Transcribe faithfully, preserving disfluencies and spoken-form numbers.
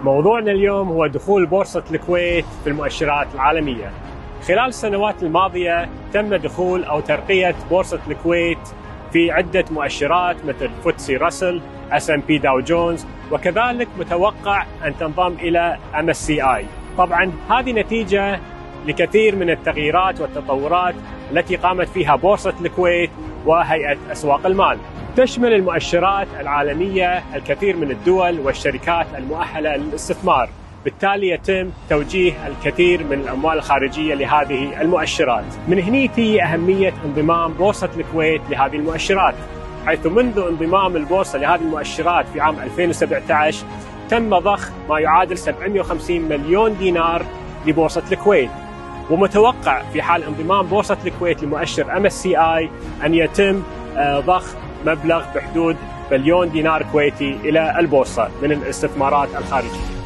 موضوعنا اليوم هو دخول بورصة الكويت في المؤشرات العالمية. خلال السنوات الماضية تم دخول أو ترقية بورصة الكويت في عدة مؤشرات مثل فوتسي راسل، اس ام بي داو جونز، وكذلك متوقع أن تنضم إلى ام اس سي اي. طبعا هذه نتيجة لكثير من التغييرات والتطورات التي قامت فيها بورصة الكويت وهيئة أسواق المال. تشمل المؤشرات العالمية الكثير من الدول والشركات المؤهلة للاستثمار، بالتالي يتم توجيه الكثير من الأموال الخارجية لهذه المؤشرات. من هنا تي أهمية انضمام بورصة الكويت لهذه المؤشرات، حيث منذ انضمام البورصة لهذه المؤشرات في عام ألفين وسبعة عشر تم ضخ ما يعادل سبعمئة وخمسين مليون دينار لبورصة الكويت، ومتوقع في حال انضمام بورصة الكويت لمؤشر ام اس سي اي أن يتم ضخ مبلغ بحدود مليون دينار كويتي إلى البورصة من الاستثمارات الخارجية.